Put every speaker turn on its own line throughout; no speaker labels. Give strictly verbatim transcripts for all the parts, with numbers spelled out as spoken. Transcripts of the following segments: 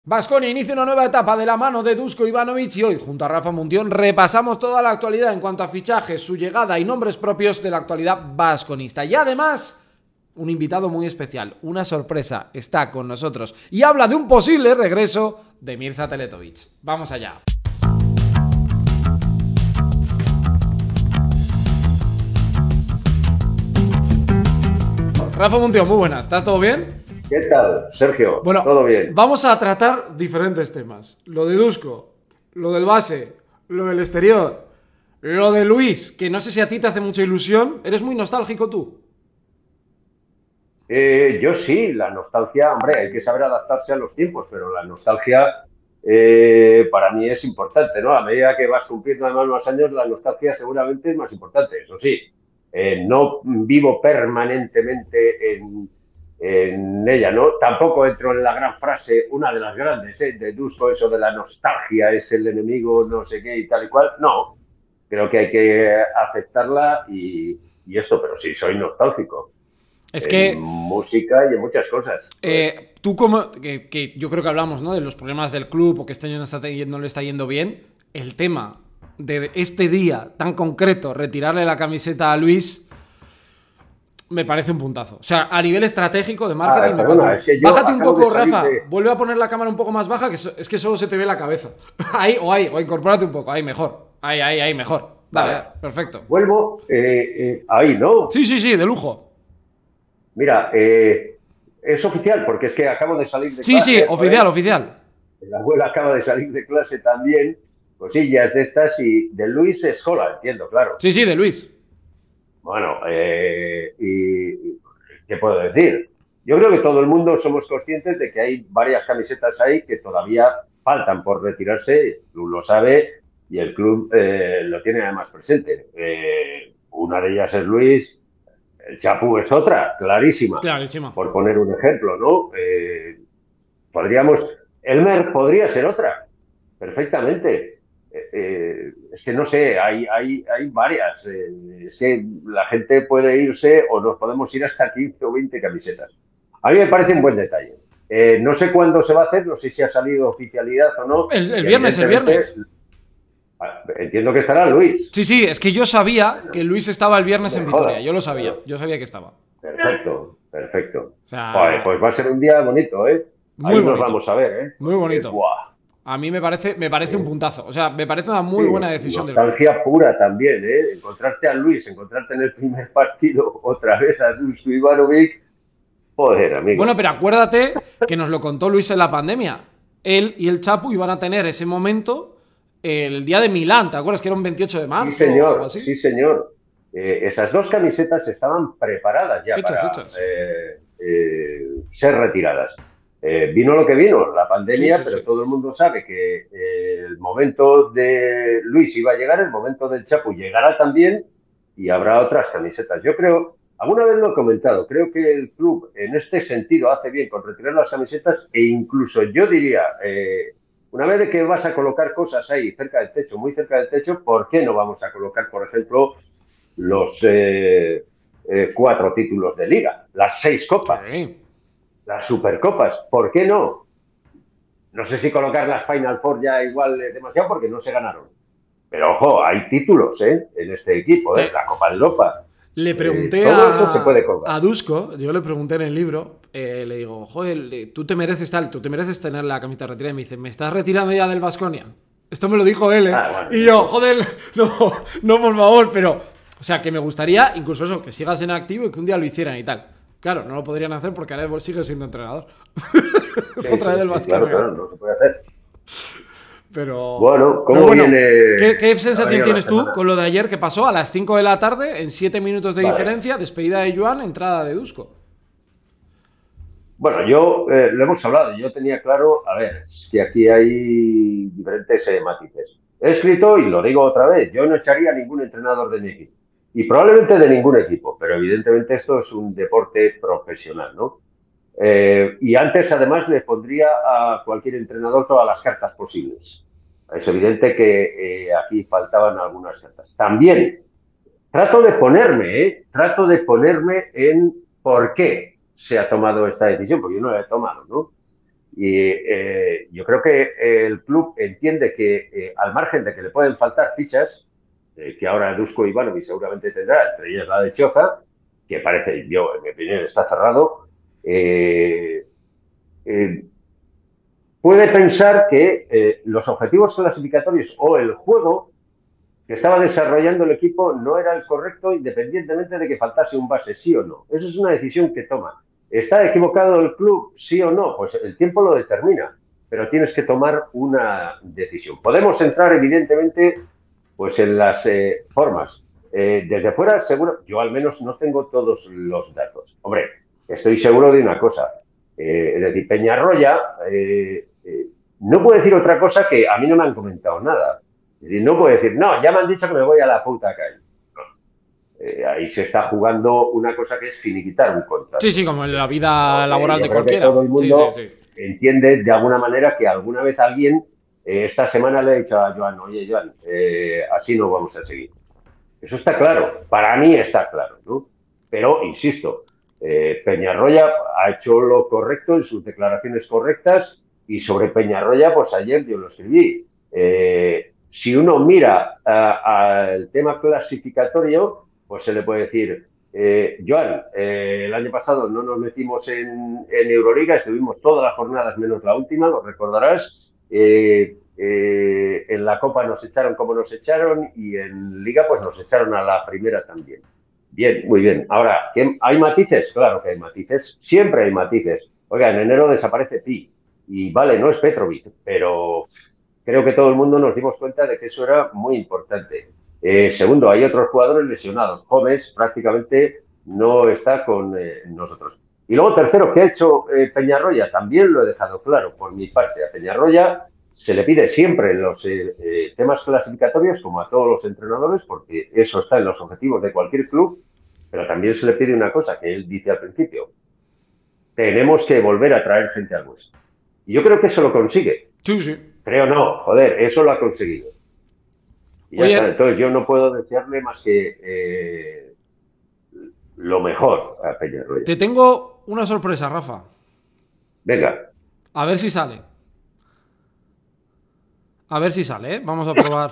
Baskonia inicia una nueva etapa de la mano de Duško Ivanović y hoy, junto a Rafa Muntión, repasamos toda la actualidad en cuanto a fichajes, su llegada y nombres propios de la actualidad vasconista. Y además, un invitado muy especial, una sorpresa, está con nosotros y habla de un posible regreso de Mirza Teletović. Vamos allá. Rafa Muntión, muy buenas, ¿estás todo bien?
¿Qué tal, Sergio?
Bueno,
¿todo bien?
Vamos a tratar diferentes temas. Lo de Duško, lo del base, lo del exterior, lo de Luis, que no sé si a ti te hace mucha ilusión. ¿Eres muy nostálgico tú?
Eh, yo sí, la nostalgia, hombre, hay que saber adaptarse a los tiempos, pero la nostalgia eh, para mí es importante, ¿no? A medida que vas cumpliendo además más años, la nostalgia seguramente es más importante. Eso sí, eh, no vivo permanentemente en... en ella, ¿no? Tampoco entro en la gran frase, una de las grandes, ¿eh? De Duško, eso de la nostalgia es el enemigo, no sé qué y tal y cual. No, creo que hay que aceptarla y, y esto, pero sí, soy nostálgico.
Es
En
que...
música y en muchas cosas.
Eh, tú como... Que, que yo creo que hablamos, ¿no? De los problemas del club o que este año no, está, no le está yendo bien. El tema de este día tan concreto, retirarle la camiseta a Luis... me parece un puntazo. O sea, a nivel estratégico de marketing, ah, me
perdona,
parece.
Es que
Bájate un poco, Rafa.
De...
Vuelve a poner la cámara un poco más baja, que es que solo se te ve la cabeza. Ahí, o ahí, o incorpórate un poco. Ahí, mejor. Ahí, ahí, ahí, mejor. Dale, vale. Perfecto.
Vuelvo eh, eh, ahí, ¿no?
Sí, sí, sí, de lujo.
Mira, eh, es oficial, porque es que acabo de salir de
sí,
clase.
Sí, sí, oficial, oficial.
La abuela acaba de salir de clase también. Cosillas de estas y de Luis Escola, entiendo, claro.
Sí, sí, de Luis.
Bueno, eh, y... ¿qué puedo decir? Yo creo que todo el mundo somos conscientes de que hay varias camisetas ahí que todavía faltan por retirarse, el club lo sabe y el club eh, lo tiene además presente. Eh, una de ellas es Luis, el Chapu es otra, clarísima.
Clarísima.
Por poner un ejemplo, ¿no? Eh, podríamos... Elmer podría ser otra, perfectamente. Eh, es que no sé, hay, hay, hay varias. Eh, es que la gente puede irse o nos podemos ir hasta quince o veinte camisetas. A mí me parece un buen detalle. Eh, no sé cuándo se va a hacer, no sé si ha salido oficialidad o no.
El, el viernes, el viernes.
Entiendo que estará Luis.
Sí, sí, es que yo sabía que Luis estaba el viernes en Vitoria. Yo lo sabía, yo sabía que estaba.
Perfecto, perfecto.
O sea,
Joder, pues va a ser un día bonito, ¿eh?
Muy
Ahí
bonito.
Nos vamos a ver, ¿eh?
Muy bonito.
Eh, ¡buah!
A mí me parece, me parece un puntazo. O sea, me parece una muy
sí,
buena decisión.
Nostalgia del... pura también, ¿eh? Encontrarte a Luis, encontrarte en el primer partido otra vez a Duško Ivanović. Joder, amigo.
Bueno, pero acuérdate que nos lo contó Luis en la pandemia. Él y el Chapu iban a tener ese momento el día de Milán. ¿Te acuerdas que era un veintiocho de marzo?
Sí, señor.
O algo así?
Sí, señor. Eh, esas dos camisetas estaban preparadas ya
hechas,
para
hechas.
Eh, eh, ser retiradas. Eh, vino lo que vino, la pandemia, sí, sí, pero sí. Todo el mundo sabe que eh, el momento de Luis iba a llegar, el momento del Chapu llegará también y habrá otras camisetas. Yo creo, alguna vez lo he comentado, creo que el club en este sentido hace bien con retirar las camisetas e incluso yo diría, eh, una vez de que vas a colocar cosas ahí cerca del techo, muy cerca del techo, ¿por qué no vamos a colocar, por ejemplo, los eh, eh, cuatro títulos de liga, las seis copas?
Sí.
Las Supercopas, ¿por qué no? No sé si colocar las Final Four ya igual es demasiado porque no se ganaron. Pero ojo, hay títulos, ¿eh? En este equipo, ¿eh? La Copa de Europa.
Le pregunté
eh, todo
a,
esto se puede cobrar.
a Duško, yo le pregunté en el libro, eh, le digo, joder, tú te mereces tal, tú te mereces tener la camiseta retirada. Y me dice, ¿me estás retirando ya del Baskonia? Esto me lo dijo él, ¿eh? Ah, bueno, y yo, joder, no, no, por favor, pero... O sea, que me gustaría, incluso eso, que sigas en activo y que un día lo hicieran y tal. Claro, no lo podrían hacer porque ahora sigue siendo entrenador.
Sí, Otra vez del Baskonia. Claro, claro, no se puede hacer.
Pero...
Bueno, ¿cómo
pero bueno,
viene...?
¿Qué, qué sensación tienes tú con lo de ayer que pasó a las cinco de la tarde, en siete minutos de vale. diferencia, despedida de Joan, entrada de Duško?
Bueno, yo, eh, lo hemos hablado, yo tenía claro, a ver, es que aquí hay diferentes eh, matices. He escrito, y lo digo otra vez, yo no echaría a ningún entrenador de mi equipo. Y probablemente de ningún equipo, pero evidentemente esto es un deporte profesional, ¿no? Eh, y antes, además, le pondría a cualquier entrenador todas las cartas posibles. Es evidente que eh, aquí faltaban algunas cartas. También, trato de ponerme, ¿eh? Trato de ponerme en por qué se ha tomado esta decisión, porque yo no la he tomado, ¿no? Y eh, yo creo que el club entiende que, eh, al margen de que le pueden faltar fichas, eh, que ahora Dusko Ivanovic seguramente tendrá, entre ellas la de Choza, que parece, yo, en mi opinión, está cerrado, eh, eh, puede pensar que eh, los objetivos clasificatorios o el juego que estaba desarrollando el equipo no era el correcto, independientemente de que faltase un base, sí o no. Esa es una decisión que toma. ¿Está equivocado el club, sí o no? Pues el tiempo lo determina, pero tienes que tomar una decisión. Podemos entrar, evidentemente, pues en las eh, formas. Eh, desde fuera, seguro, yo al menos no tengo todos los datos. Hombre, estoy seguro de una cosa. Eh, es decir, Peñarroya eh, eh, no puede decir otra cosa que a mí no me han comentado nada. Es decir, no puede decir, no, ya me han dicho que me voy a la puta calle. No. Eh, ahí se está jugando una cosa que es finiquitar un contrato.
Sí, sí, como en la vida
no,
laboral
eh,
de cualquiera.
Todo el mundo
sí, sí, sí.
entiende de alguna manera que alguna vez alguien eh, esta semana le ha dicho a Joan, oye, Joan, eh, así no vamos a seguir. Eso está claro, para mí está claro, ¿no? Pero, insisto, eh, Peñarroya ha hecho lo correcto en sus declaraciones correctas y sobre Peñarroya, pues ayer yo lo escribí. Eh, si uno mira al tema clasificatorio, pues se le puede decir, eh, Joan, eh, el año pasado no nos metimos en, en Euroliga, estuvimos todas las jornadas menos la última, lo recordarás. Eh, eh, en la Copa nos echaron como nos echaron y en Liga pues nos echaron a la primera también. Bien, muy bien. Ahora, ¿hay matices? Claro que hay matices. Siempre hay matices. Oiga, en enero desaparece Pi. Y vale, no es Petrovic, pero creo que todo el mundo nos dimos cuenta de que eso era muy importante. Eh, segundo, hay otros jugadores lesionados. Gómez prácticamente no está con eh, nosotros. Y luego, tercero, ¿qué ha hecho eh, Peñarroya? También lo he dejado claro por mi parte. A Peñarroya se le pide siempre en los eh, eh, temas clasificatorios, como a todos los entrenadores, porque eso está en los objetivos de cualquier club, pero también se le pide una cosa que él dice al principio. Tenemos que volver a traer gente al Huesca. Y yo creo que eso lo consigue.
Sí, sí.
Creo no, joder, eso lo ha conseguido. Y ya está. Entonces yo no puedo desearle más que eh, lo mejor a Peñarroya.
Te tengo una sorpresa, Rafa.
Venga.
A ver si sale. A ver si sale, ¿eh? Vamos a probar.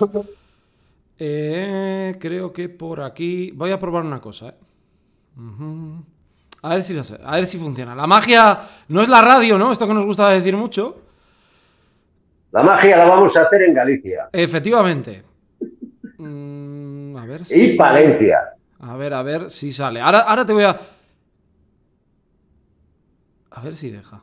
Eh, creo que por aquí... Voy a probar una cosa, ¿eh? Uh-huh. A ver si lo sé. A ver si funciona. La magia no es la radio, ¿no? Esto que nos gusta decir mucho.
La magia la vamos a hacer en Galicia.
Efectivamente. Mm, a ver si...
Y Palencia.
A ver, a ver si sale. Ahora, ahora te voy a... A ver si deja.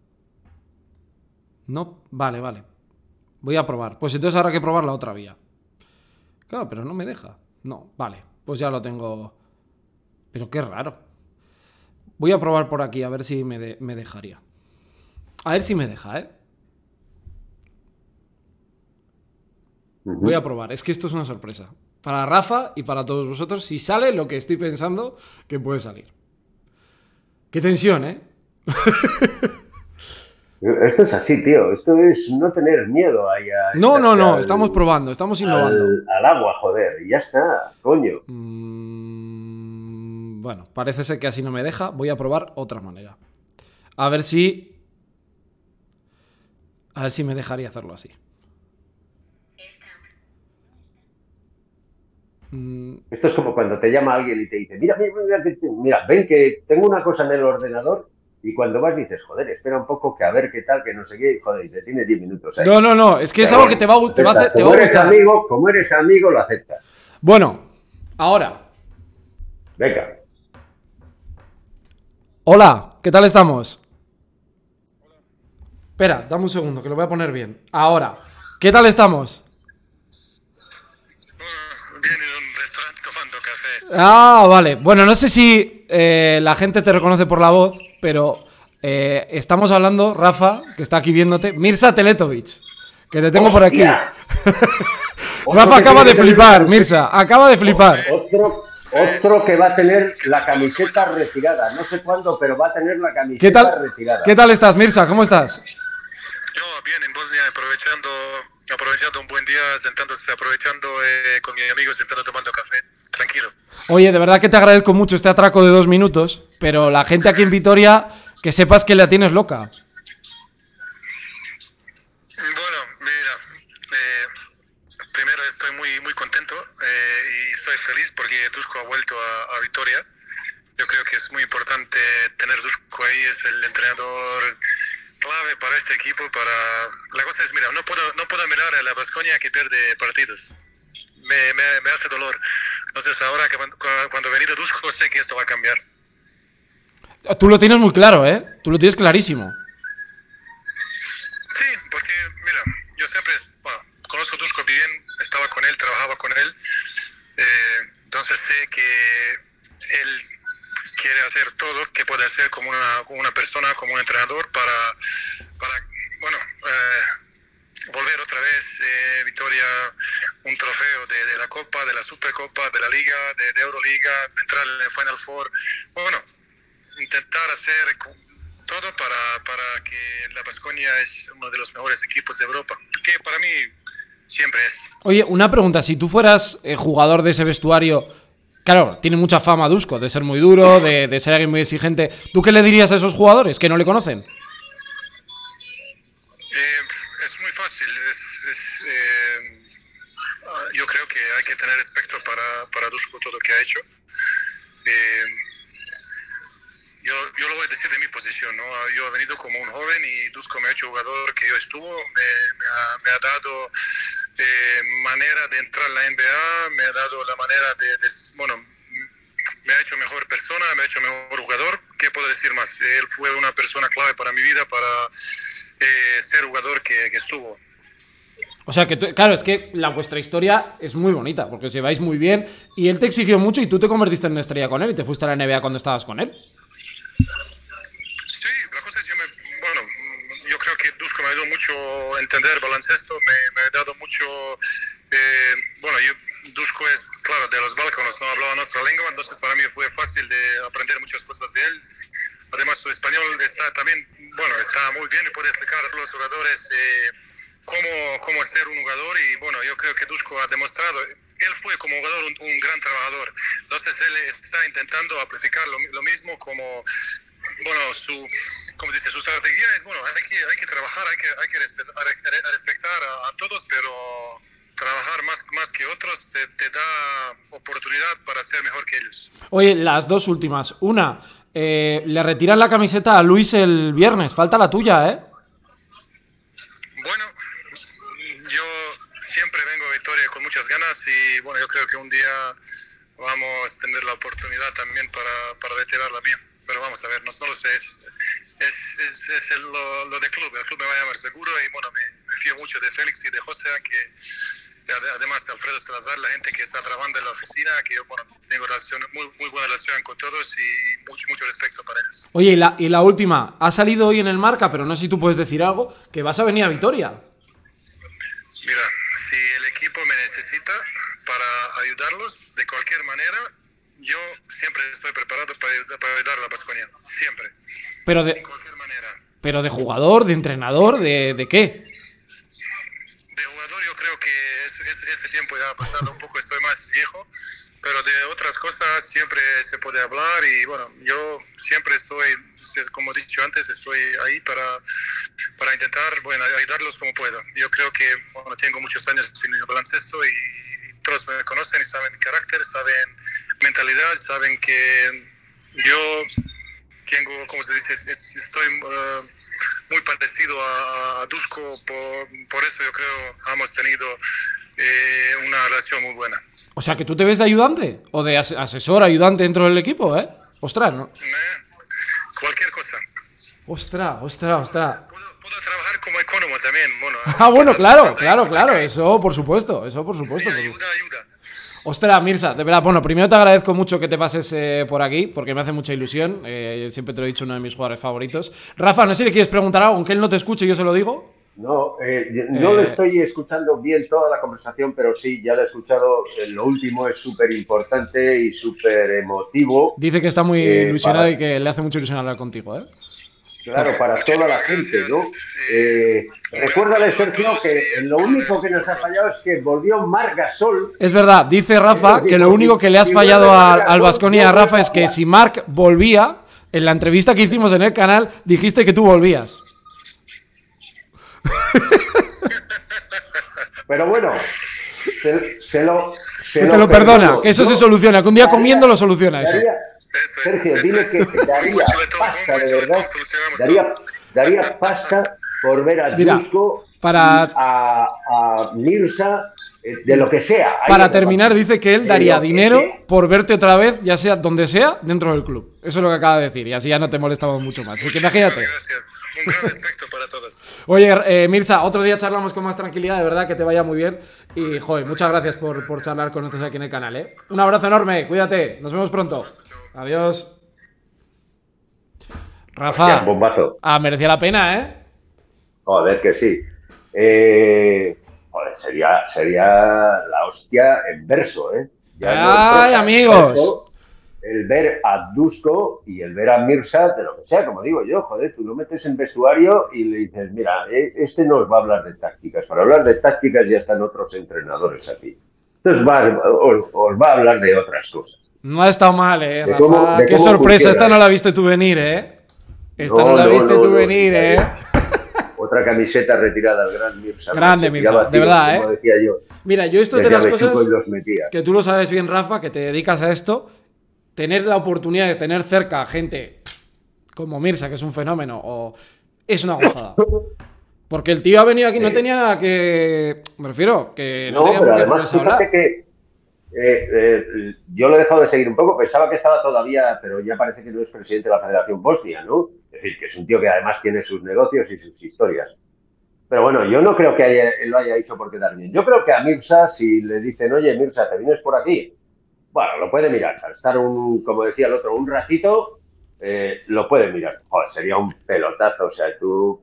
No, vale, vale. Voy a probar. Pues entonces habrá que probar la otra vía. Claro, pero no me deja. No, vale. Pues ya lo tengo. Pero qué raro. Voy a probar por aquí a ver si me, de, me dejaría. A ver si me deja, ¿eh? Uh-huh. Voy a probar. Es que esto es una sorpresa. Para Rafa y para todos vosotros, si sale lo que estoy pensando que puede salir. Qué tensión, ¿eh?
Esto es así, tío. Esto es no tener miedo ahí a...
No, no, no. Al, estamos probando. Estamos innovando.
Al, al agua, joder. Y ya está, coño.
Mm, bueno, parece ser que así no me deja. Voy a probar otra manera. A ver si... A ver si me dejaría hacerlo así.
Esto es como cuando te llama alguien y te dice, mira, mira, mira, mira, ven que tengo una cosa en el ordenador y cuando vas dices, joder, espera un poco que a ver qué tal, que no sé qué, joder, y te tiene diez minutos ahí.
No, no, no, es que es
Pero
algo
bueno,
que te va, te va, te
como
va a
eres
gustar.
amigo, como eres amigo, lo aceptas.
Bueno, ahora.
Venga.
Hola, ¿qué tal estamos? Espera, dame un segundo, que lo voy a poner bien. Ahora, ¿qué tal estamos?
Bien, en un restaurante tomando café.
Ah, vale. Bueno, no sé si eh, la gente te reconoce por la voz, pero eh, estamos hablando, Rafa, que está aquí viéndote, Mirza Teletovic, que te tengo por aquí. Rafa acaba de flipar, Mirza, acaba de flipar.
Otro, otro que va a tener la camiseta retirada. No sé cuándo, pero va a tener la camiseta
¿Qué tal,
retirada.
¿Qué tal estás, Mirza? ¿Cómo estás?
Yo, bien, en Bosnia, aprovechando, aprovechando un buen día, sentándose, aprovechando eh, con mis amigos, sentando, tomando café. Tranquilo.
Oye, de verdad que te agradezco mucho este atraco de dos minutos, pero la gente aquí en Vitoria, que sepas que la tienes loca.
muy contento eh, y soy feliz porque Dusko ha vuelto a, a Vitoria. Yo creo que es muy importante tener Dusko ahí, es el entrenador clave para este equipo. Para la cosa es, mira, no puedo, no puedo mirar a la Baskonia que pierde partidos. Me, me, me hace dolor. Entonces ahora que cuando, cuando ha venido Dusko sé que esto va a cambiar.
Tú lo tienes muy claro, ¿eh? Tú lo tienes clarísimo.
Sí, porque, mira, yo siempre, bueno, conozco a Dusko bien, estaba con él, trabajaba con él, eh, entonces sé que él quiere hacer todo que puede hacer como una, como una persona, como un entrenador para, para bueno, eh, volver otra vez eh, Vitoria un trofeo de, de la Copa, de la Supercopa, de la Liga, de, de Euroliga, entrar en el Final Four, bueno, intentar hacer todo para, para que la Baskonia es uno de los mejores equipos de Europa, que para mí siempre es.
Oye, una pregunta, si tú fueras eh, jugador de ese vestuario, claro, tiene mucha fama Dusko, de ser muy duro, de, de ser alguien muy exigente, ¿tú qué le dirías a esos jugadores que no le conocen?
Eh, es muy fácil, es, es, eh, yo creo que hay que tener respeto para, para Dusko todo lo que ha hecho. Eh, Yo, yo lo voy a decir de mi posición, ¿no? Yo he venido como un joven y Dusko me ha hecho jugador que yo estuvo, me, me, ha, me ha dado eh, manera de entrar en la N B A, me ha dado la manera de, de, bueno, me ha hecho mejor persona, me ha hecho mejor jugador. ¿Qué puedo decir más? Él fue una persona clave para mi vida, para eh, ser jugador que, que estuvo.
O sea, que tú, claro, es que la vuestra historia es muy bonita, porque os lleváis muy bien y él te exigió mucho y tú te convertiste en una estrella con él y te fuiste a la N B A cuando estabas con él.
Sí, la cosa es que yo me, bueno, yo creo que Dusko me ha ayudado mucho a entender baloncesto, me, me ha dado mucho, eh, bueno, yo, Dusko es, claro, de los Balcanos, no hablaba nuestra lengua, entonces para mí fue fácil de aprender muchas cosas de él. Además su español está también, bueno, está muy bien y puede explicar a los jugadores eh, cómo, cómo ser un jugador y bueno, yo creo que Dusko ha demostrado, él fue como jugador un, un gran trabajador, entonces él está intentando aplicar lo, lo mismo como, bueno, su, como dice, su estrategia es, bueno, hay que, hay que trabajar, hay que, hay que respetar, a respetar a, a todos, pero trabajar más, más que otros te, te da oportunidad para ser mejor que ellos.
Oye, las dos últimas, una, eh, le retiran la camiseta a Luis el viernes, falta la tuya, ¿eh?
Bueno, yo siempre vengo a Vitoria con muchas ganas y bueno, yo creo que un día vamos a tener la oportunidad también para, para retirar la mía. Pero vamos a ver, no, no lo sé, es, es, es, es el, lo, lo de club, el club me va a llamar seguro y bueno, me, me fío mucho de Félix y de José, que además de Alfredo Salazar, la gente que está trabajando en la oficina, que yo bueno, tengo relación, muy, muy buena relación con todos y mucho, mucho respeto para ellos.
Oye, y la, y la última, ha salido hoy en el Marca, pero no sé si tú puedes decir algo, que vas a venir a Vitoria.
Mira, si el equipo me necesita para ayudarlos de cualquier manera, yo siempre estoy preparado para, para ayudar a la Baskonia, siempre.
Pero de,
de cualquier manera.
Pero de jugador, de entrenador, ¿de, de qué?
De jugador yo creo que es, es, este tiempo ya ha pasado un poco, estoy más viejo, pero de otras cosas siempre se puede hablar y bueno, yo siempre estoy, como he dicho antes, estoy ahí para, para intentar, bueno, ayudarlos como puedo. Yo creo que bueno, tengo muchos años en el baloncesto y, y todos me conocen y saben mi carácter, saben mentalidad, saben que yo tengo, como se dice, estoy uh, muy parecido a, a Dusko, por, por eso yo creo que hemos tenido eh, una relación muy buena.
O sea, que tú te ves de ayudante o de as asesor, ayudante dentro del equipo, ¿eh? Ostras, ¿no?
Eh, cualquier cosa.
Ostras, ostras, ostras.
Puedo, puedo trabajar como economo también. Bueno,
ah, bueno, claro, claro, claro, eso por supuesto, eso por supuesto.
Sí, ayuda, ayuda.
Ostras, Mirza, de verdad, bueno, primero te agradezco mucho que te pases eh, por aquí, porque me hace mucha ilusión, eh, siempre te lo he dicho, uno de mis jugadores favoritos. Rafa, no sé si le quieres preguntar algo, aunque él no te escuche, yo se lo digo.
No, eh, no
eh...
le estoy escuchando bien toda la conversación, pero sí, ya lo he escuchado, eh, lo último es súper importante y súper emotivo.
Dice que está muy
eh,
ilusionado
para...
y que le hace mucha ilusión hablar contigo, ¿eh?
Claro, para toda la gente, ¿no? Eh, recuérdale, Sergio, que lo único que nos ha fallado es que volvió Marc Gasol.
Es verdad, dice Rafa que lo único que le has fallado al Baskonia a Rafa es que si Marc volvía, en la entrevista que hicimos en el canal, dijiste que tú volvías.
Pero bueno, se, se lo, se
que te lo, lo perdona, perdono. Que eso
no,
se soluciona, que un día daría, comiendo lo soluciona.
Daría,
eso.
Sergio, dile que daría pasta, de verdad, daría, daría pasta por ver a
Mira,
Dusko,
para...
a, a Mirza, de lo que sea.
Para terminar, dice que él daría dinero por verte otra vez, ya sea donde sea, dentro del club. Eso es lo que acaba de decir, y así ya no te molestamos mucho más. Así que imagínate.
Gracias. Un gran respecto para todos.
Oye, eh, Mirza, otro día charlamos con más tranquilidad, de verdad, que te vaya muy bien. Y, joder, muchas gracias por, por charlar con nosotros aquí en el canal, ¿eh? Un abrazo enorme, cuídate, nos vemos pronto. Adiós. Rafa.
Hostia, bombazo.
Ah, merecía la pena, ¿eh?
Joder, que sí. Eh... Joder, sería, sería la hostia en verso, ¿eh?
Ya ¡ay, no amigos! Verso,
el ver a Dusko y el ver a Mirza, de lo que sea, como digo yo, joder, tú lo metes en vestuario y le dices, mira, este no os va a hablar de tácticas, para hablar de tácticas ya están otros entrenadores aquí. Entonces va, os, os va a hablar de otras cosas.
No ha estado mal, ¿eh, Rafa? Cómo, ¡qué sorpresa! Esta no la viste tú venir, ¿eh? Esta no, no la no, viste no, tú no, venir, no, ¿eh?
Otra camiseta retirada al gran Mirza.
Grande Mirza, de verdad, ¿eh?
Decía yo.
Mira, yo esto es de las cosas que tú lo sabes bien, Rafa, que te dedicas a esto, tener la oportunidad de tener cerca a gente como Mirza, que es un fenómeno, o es una gozada. Porque el tío ha venido aquí, no tenía nada que... Me refiero, que no,
no
tenía
pero
por qué
además,
ponerse a hablar.
Que, eh, eh, yo lo he dejado de seguir un poco, pensaba que estaba todavía, pero ya parece que no es presidente de la Federación Bosnia, ¿no? Es decir, que es un tío que además tiene sus negocios y sus historias. Pero bueno, yo no creo que haya, él lo haya hecho por quedar bien. Yo creo que a Mirza, si le dicen, oye, Mirza, ¿te vienes por aquí? Bueno, lo puede mirar. Al estar, un, como decía el otro, un ratito, eh, lo puede mirar. Joder, sería un pelotazo. O sea, tú,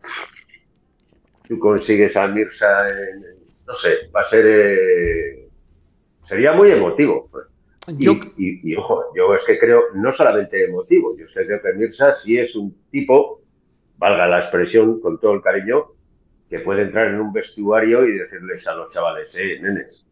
tú consigues a Mirza, en, no sé, va a ser... Eh, sería muy emotivo. Pues. Yo... Y, y, y, ojo, yo es que creo, no solamente emotivo, yo es que creo que Mirza sí es un tipo, valga la expresión con todo el cariño, que puede entrar en un vestuario y decirles a los chavales, eh, nenes.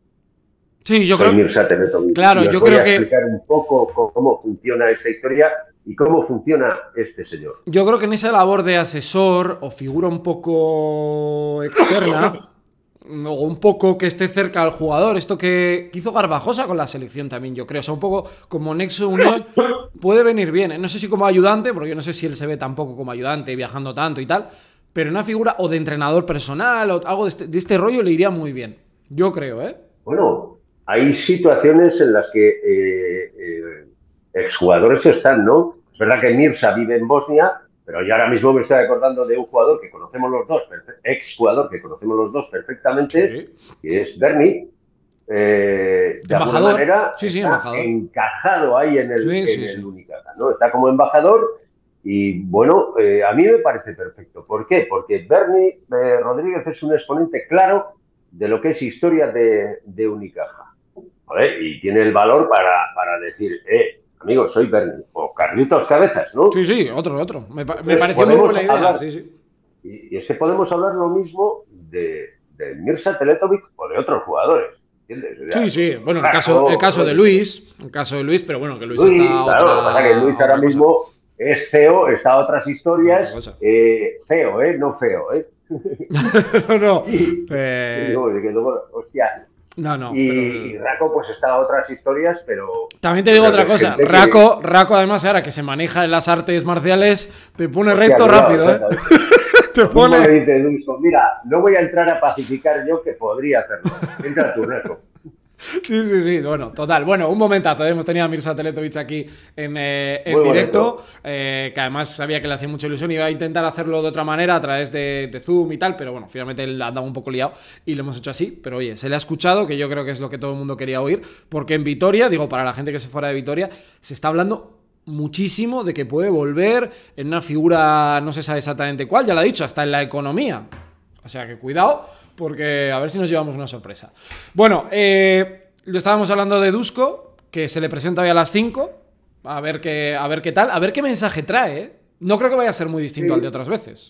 Sí, yo creo.
Mirza Teletovic.
Claro,
y os
yo
voy
creo
a
que.
explicar un poco cómo funciona esta historia y cómo funciona este señor.
Yo creo que en esa labor de asesor o figura un poco externa. O un poco que esté cerca al jugador. Esto que hizo Garbajosa con la selección también, yo creo. O sea, un poco como nexo de unión puede venir bien, ¿eh? No sé si como ayudante, porque yo no sé si él se ve tampoco como ayudante, viajando tanto y tal. Pero una figura o de entrenador personal o algo de este, de este rollo le iría muy bien. Yo creo, ¿eh?
Bueno, hay situaciones en las que eh, eh, exjugadores están, ¿no? Es verdad que Mirza vive en Bosnia, pero yo ahora mismo me estoy acordando de un jugador que conocemos los dos, exjugador que conocemos los dos perfectamente, sí. Que es Berni. Eh, de
embajador.
Alguna manera
sí, sí,
está
embajador.
encajado ahí en el,
sí,
en
sí,
el
sí.
Unicaja, ¿no? Está como embajador. Y bueno, eh, a mí me parece perfecto. ¿Por qué? Porque Berni eh, Rodríguez es un exponente claro de lo que es historia de, de Unicaja. ¿Vale? Y tiene el valor para, para decir, eh, amigo, soy Berni. O Carlitos Cabezas, ¿no?
Sí, sí, otro, otro. Me, me pareció muy buena idea.
Hablar,
sí, sí.
Y, y es que podemos hablar lo mismo de, de Mirza Teletovic o de otros jugadores. ¿Entiendes? O sea,
sí, sí. Bueno, el caso, el caso de Luis. El caso de Luis, pero bueno, que Luis,
Luis
está
claro,
otra,
lo que pasa es que Luis ahora mismo...
cosa.
Es feo, está a otras historias, eh, feo, ¿eh? No feo, ¿eh?
no, no.
Y,
eh...
y luego, que luego, hostia.
No, no.
Y,
pero...
y Raco pues está a otras historias, pero...
También te digo otra cosa, Raco, que... Raco además ahora que se maneja en las artes marciales, te pone hostia, recto cuidado, rápido, ¿eh? te pone...
Me dice Dusko, mira, no voy a entrar a pacificar yo que podría hacerlo. Entra tú, Raco.
Sí, sí, sí, bueno, total. Bueno, un momentazo, ¿eh? Hemos tenido a Mirza Teletovic aquí en, eh, en directo, eh, que además sabía que le hacía mucha ilusión, iba a intentar hacerlo de otra manera a través de, de Zoom y tal, pero bueno, finalmente él andaba un poco liado y lo hemos hecho así, pero oye, se le ha escuchado, que yo creo que es lo que todo el mundo quería oír, porque en Vitoria, digo, para la gente que se fuera de Vitoria, se está hablando muchísimo de que puede volver en una figura, no se sabe exactamente cuál, ya lo ha dicho, hasta en la economía. O sea que cuidado, porque a ver si nos llevamos una sorpresa. Bueno, eh, lo estábamos hablando de Dusko, que se le presenta hoy a las cinco. A ver qué, a ver qué tal, a ver qué mensaje trae, ¿eh? No creo que vaya a ser muy distinto sí. al de otras veces.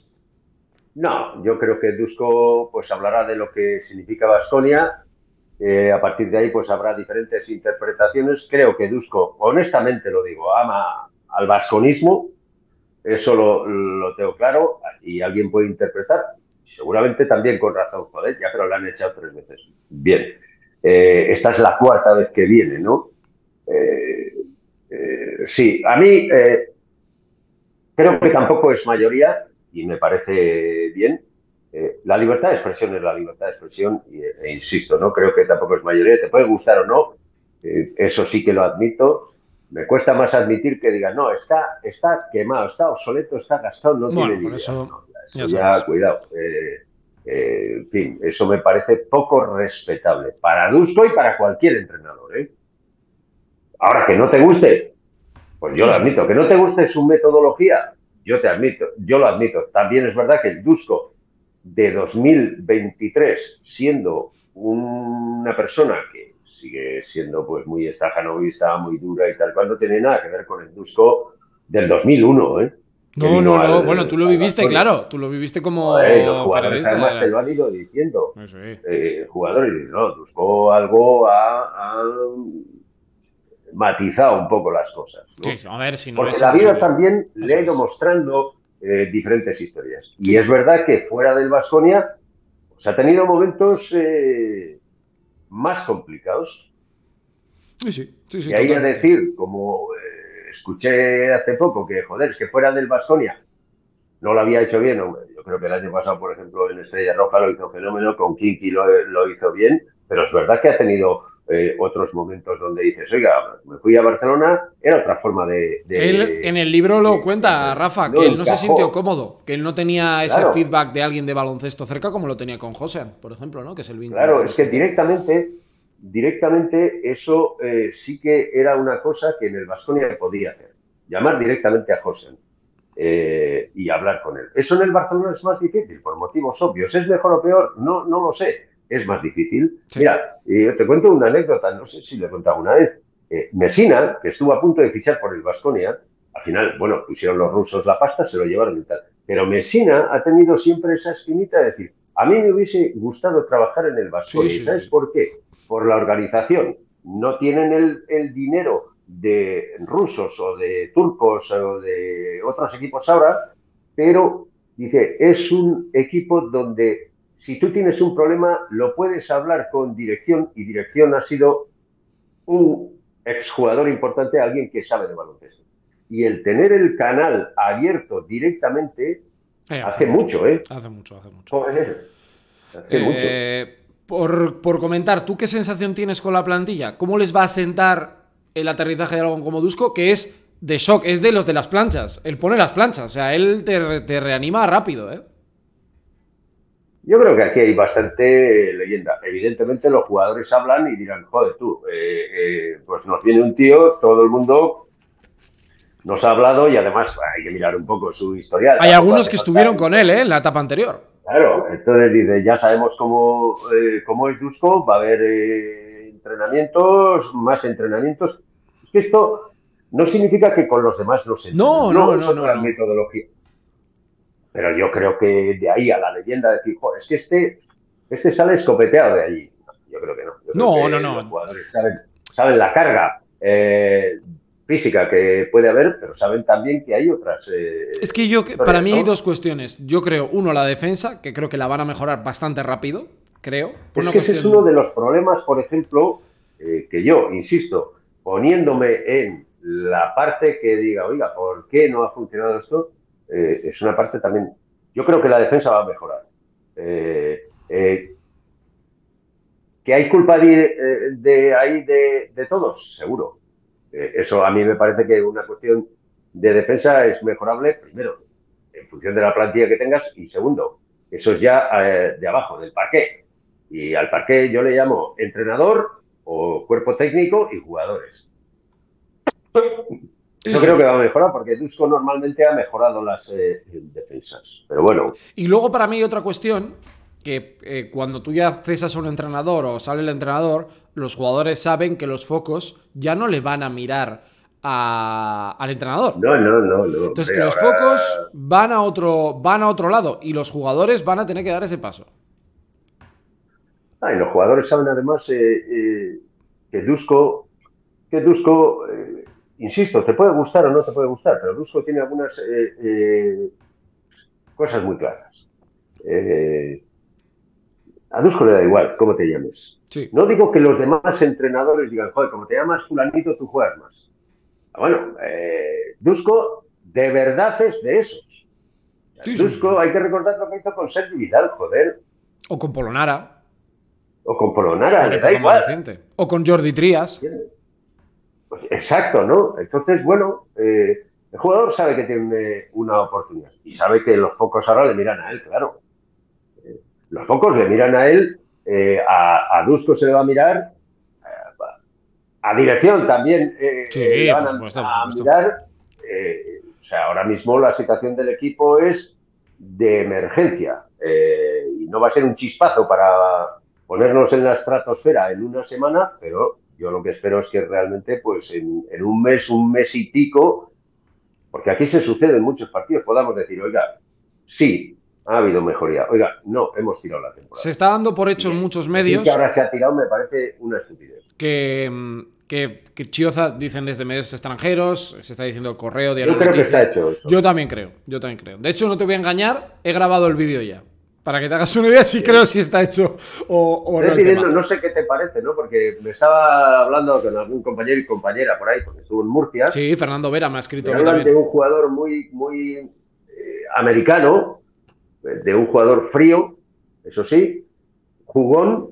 No, yo creo que Dusko pues hablará de lo que significa Baskonia. Eh, a partir de ahí pues habrá diferentes interpretaciones. Creo que Dusko, honestamente lo digo, ama al baskonismo. Eso lo, lo tengo claro y alguien puede interpretar. Seguramente también con razón, joder, ya pero lo han echado tres veces. Bien. Eh, esta es la cuarta vez que viene, ¿no? Eh, eh, sí, a mí eh, creo que tampoco es mayoría y me parece bien. Eh, la libertad de expresión es la libertad de expresión y, e insisto, no creo que tampoco es mayoría. Te puede gustar o no, eh, eso sí que lo admito. Me cuesta más admitir que digan, no, está, está quemado, está obsoleto, está gastado, no
bueno,
tiene ni
por
idea.
eso,
No, eso
ya,
ya, cuidado. Eh, eh, en fin, eso me parece poco respetable para Dusko y para cualquier entrenador, ¿eh? Ahora, que no te guste, pues yo
sí,
lo
sí.
admito. Que no te guste su metodología, yo te admito, yo lo admito. También es verdad que el Dusko de dos mil veintitrés, siendo una persona que sigue siendo pues muy estajanovista, muy dura y tal cual, no tiene nada que ver con el Dusko del dos mil uno, ¿eh? Que
No,
vino
no, no.
al,
Bueno, tú lo
al
viviste,
Baskonia.
claro. Tú lo viviste
Joder, los
como
jugadores
periodista.
además te
Era...
lo han ido diciendo.
Eso es.
Eh, jugadores dicen, no, Dusko algo ha, ha matizado un poco las cosas, ¿no?
Sí, a ver, si no
Porque
es
la vida
imposible.
también le
Eso
ha ido
es.
mostrando eh, diferentes historias. Y
Sí,
es
sí.
verdad que fuera del Baskonia pues, ha tenido momentos eh, más complicados.
Sí, sí, sí, sí,
Y ahí a
totalmente.
decir, como eh, escuché hace poco, que joder, es que fuera del Baskonia no lo había hecho bien. Hombre, yo creo que el año pasado, por ejemplo, en Estrella Roja lo hizo fenómeno, con Kinky lo, lo hizo bien, pero es verdad que ha tenido eh, otros momentos donde dices, oiga, me fui a Barcelona, era otra forma de...
Él en
de,
el libro lo
de
cuenta,
de,
Rafa,
no
que él no se sintió
encajó.
cómodo, que él no tenía ese
Claro,
feedback de alguien de baloncesto cerca como lo tenía con José, por ejemplo, ¿no? Que es el vínculo que
claro, es
nos
que
cruza.
directamente, directamente eso eh, sí que era una cosa que en el Baskonia podía hacer. Llamar directamente a José. Eh, y hablar con él. Eso en el Barcelona es más difícil, por motivos obvios. ¿Es mejor o peor? No, no lo sé. Es más difícil.
Sí.
Mira, eh, te cuento una anécdota, no sé si le he contado una vez. Eh, Messina, que estuvo a punto de fichar por el Baskonia, al final, bueno, pusieron los rusos la pasta, se lo llevaron y tal. Pero Messina ha tenido siempre esa espinita de decir, a mí me hubiese gustado trabajar en el
Sí,
Baskonia. ¿Y
sí,
sabes
sí.
por qué? Por la organización. No tienen el, el dinero de rusos o de turcos o de otros equipos ahora, pero dice, es un equipo donde si tú tienes un problema lo puedes hablar con dirección y dirección ha sido un exjugador importante, alguien que sabe de baloncesto. Y el tener el canal abierto directamente
Eh, hace
hace
mucho.
mucho, ¿eh?
Hace mucho, hace mucho.
Joder, hace mucho.
Eh, por, por comentar, ¿tú qué sensación tienes con la plantilla? ¿Cómo les va a sentar el aterrizaje de algo como Dusko? Que es de shock, es de los de las planchas. Él pone las planchas, o sea, él te, te reanima rápido, ¿eh?
Yo creo que aquí hay bastante leyenda. Evidentemente los jugadores hablan y dirán, joder tú, eh, eh, pues nos viene un tío, todo el mundo nos ha hablado y además hay que mirar un poco su historial.
Hay
Tampoco
algunos
hace
que
falta
estuvieron con él, ¿eh? En la etapa anterior.
Claro, entonces dice, ya sabemos cómo, eh, cómo es Dusko, va a haber eh, entrenamientos, más entrenamientos. Es que esto no significa que con los demás no se entrenen,
No,
no,
no,
es
no, no,
otra
no.
metodología. Pero yo creo que de ahí a la leyenda de decir, joder, es que este, este sale escopeteado de allí. No, yo creo que no. Yo creo
No, no,
que los
no.
jugadores saben, saben la carga eh, física que puede haber, pero saben también que hay otras eh,
Es que yo, para
historias,
mí hay
¿no?
dos cuestiones. Yo creo, uno, la defensa, que creo que la van a mejorar bastante rápido, creo. Por
Es
una
que ese es
cuestión...
uno de los problemas, por ejemplo, eh, que yo, insisto, poniéndome en la parte que diga, oiga, ¿por qué no ha funcionado esto? Eh, es una parte también, yo creo que la defensa va a mejorar. Eh, eh, ¿Que hay culpa de, de ahí de, de todos? Seguro. Eh, eso a mí me parece que una cuestión de defensa es mejorable, primero, en función de la plantilla que tengas, y segundo, eso es ya eh, de abajo, del parqué. Y al parqué yo le llamo entrenador o cuerpo técnico y jugadores.
Sí,
Eso creo
sí.
que va a mejorar porque Dusko normalmente ha mejorado las eh, defensas. Pero bueno.
Y luego para mí hay otra cuestión, que eh, cuando tú ya cesas a un entrenador o sale el entrenador, los jugadores saben que los focos ya no le van a mirar a, al entrenador.
No, no, no, no.
Entonces
Hombre,
los
ahora...
focos van a otro, van a otro lado y los jugadores van a tener que dar ese paso.
Ah, y los jugadores saben además eh, eh, que Dusko, que Dusko eh, insisto, te puede gustar o no te puede gustar, pero Dusko tiene algunas eh, eh, cosas muy claras. Eh, a Dusko le da igual cómo te llames.
Sí.
No digo que los demás entrenadores digan, joder, como te llamas fulanito, tú juegas más. Bueno, eh, Dusko de verdad es de esos. Sí, Dusko, sí, sí. Hay que recordar lo que hizo con Sergi Vidal, joder.
O con Polonara.
O con Polonara, le da igual. Reciente.
O con Jordi Trías.
Pues exacto, ¿no? Entonces, bueno, eh, el jugador sabe que tiene una oportunidad y sabe que los pocos ahora le miran a él, claro. Eh, los pocos le miran a él, eh, a, a Dusko se le va a mirar, eh, a dirección también eh,
sí,
le van
por supuesto,
a,
por supuesto.
a mirar. Eh, o sea, ahora mismo la situación del equipo es de emergencia eh, y no va a ser un chispazo para ponernos en la estratosfera en una semana, pero yo lo que espero es que realmente, pues en, en un mes, un mes y pico, porque aquí se suceden muchos partidos, podamos decir, oiga, sí, ha habido mejoría, oiga, no, hemos tirado la temporada.
Se está dando por hecho en muchos medios.
Que ahora se ha tirado me parece una estupidez.
Que, que, que Chioza, dicen desde medios extranjeros, se está diciendo el correo, Diario
Yo creo
Noticias.
que está hecho eso.
Yo también creo, yo también creo. De hecho, no te voy a engañar, he grabado el vídeo ya. Para que te hagas una idea, sí, sí creo si está hecho o, o no.
Pidiendo, no sé qué te parece, ¿no? Porque me estaba hablando con algún compañero y compañera por ahí, porque estuvo en Murcia.
Sí, Fernando Vera me ha escrito.
Me hablan de un jugador muy, muy eh, americano, de un jugador frío, eso sí, jugón,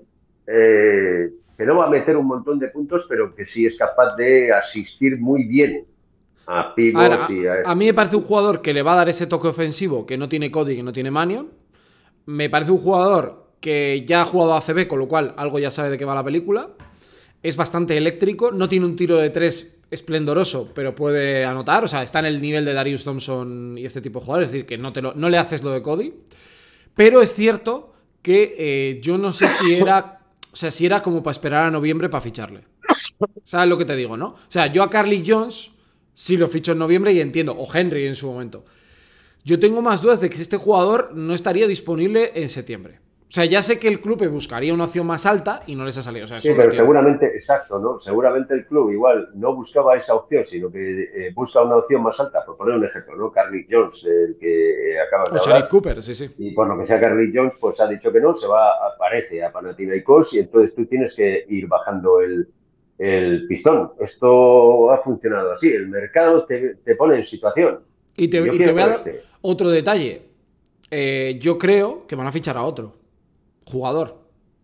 eh, que no va a meter un montón de puntos, pero que sí es capaz de asistir muy bien a pivots
a,
y a...
A mí me parece un jugador que le va a dar ese toque ofensivo que no tiene Cody, que no tiene Mannion. Me parece un jugador que ya ha jugado a C B, con lo cual algo ya sabe de qué va la película. Es bastante eléctrico, no tiene un tiro de tres esplendoroso, pero puede anotar. O sea, está en el nivel de Darius Thompson y este tipo de jugadores. Es decir, que no, te lo, no le haces lo de Cody. Pero es cierto que eh, yo no sé si era... O sea, si era como para esperar a noviembre para ficharle. ¿Sabes lo que te digo, no? O sea, yo a Carly Jones sí lo ficho en noviembre y entiendo. O Henry en su momento. Yo tengo más dudas de que este jugador no estaría disponible en septiembre. O sea, ya sé que el club buscaría una opción más alta y no les ha salido. O sea,
sí, pero seguramente, exacto, ¿no? Seguramente el club igual no buscaba esa opción, sino que eh, busca una opción más alta. Por poner un ejemplo, ¿no? Carly Jones, el que eh, acaba de
hablar. O Sharif Cooper, sí, sí.
Y por lo que sea Carly Jones, pues ha dicho que no, se va, aparece a Panathinaikos y entonces tú tienes que ir bajando el, el pistón. Esto ha funcionado así. El mercado te, te pone en situación.
Y te, y te voy a dar este. otro detalle. Eh, yo creo que van a fichar a otro jugador.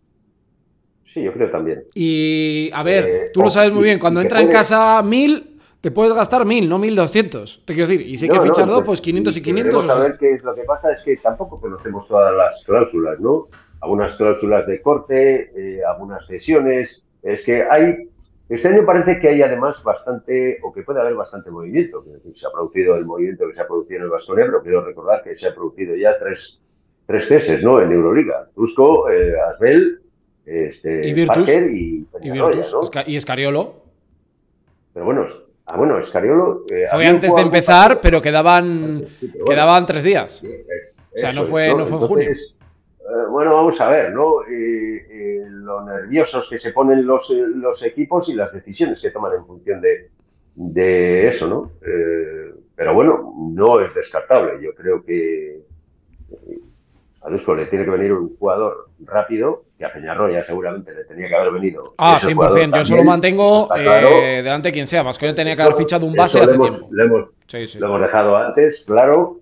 Sí, yo creo también.
Y, a ver, eh, tú lo sabes muy bien. Cuando entra en casa mil, te puedes gastar mil, no mil doscientos. Te quiero decir, y si hay no, que fichar no, dos, pues quinientos y quinientos.
Vamos a ver qué es lo que pasa, es que tampoco conocemos todas las cláusulas, ¿no? Algunas cláusulas de corte, eh, algunas cesiones. Es que hay... Este año parece que hay además bastante, o que puede haber bastante movimiento. Es decir, se ha producido el movimiento que se ha producido en el Baskonia, pero quiero recordar que se ha producido ya tres, tres ceses, ¿no? En Euroliga. Dusko, eh, Asbel, este,
y Virtus,
Parker y,
y, Virtus, ¿no? Y Escariolo.
Pero bueno, ah, bueno, Escariolo...
Eh, Fue antes de empezar, para... pero quedaban, sí, pero bueno, quedaban tres días. Sí, eh, o sea, no fue, es, ¿no? no fue en junio.
Eh, bueno, vamos a ver, ¿no? Eh, eh, lo nerviosos que se ponen los, eh, los equipos y las decisiones que toman en función de, de eso, ¿no? Eh, pero bueno, no es descartable. Yo creo que eh, a Dusko le tiene que venir un jugador rápido, que a Peñarroya seguramente le tenía que haber venido.
Ah, cien por ciento. Yo solo mantengo claro, eh, delante de quien sea. Más que yo tenía que haber fichado un base hace
hemos,
tiempo.
Lo hemos,
sí, sí.
lo hemos dejado antes, claro.